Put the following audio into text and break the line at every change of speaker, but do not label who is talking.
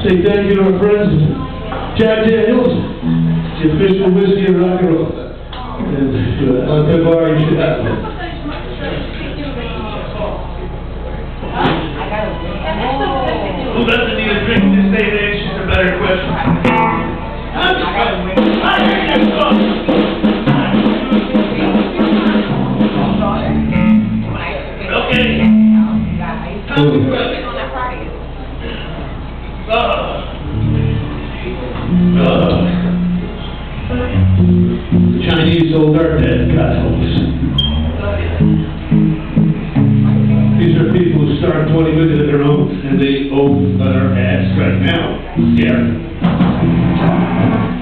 Say thank you to our friends, Jack Daniels, the official whiskey of rock and roll. And on the bar, you should have it.
Who doesn't need a drink in this day and age? It's a better question.
The Chinese sold our dead cows. These are people who start 20 minutes of their own, and they own our ass right now. Yeah.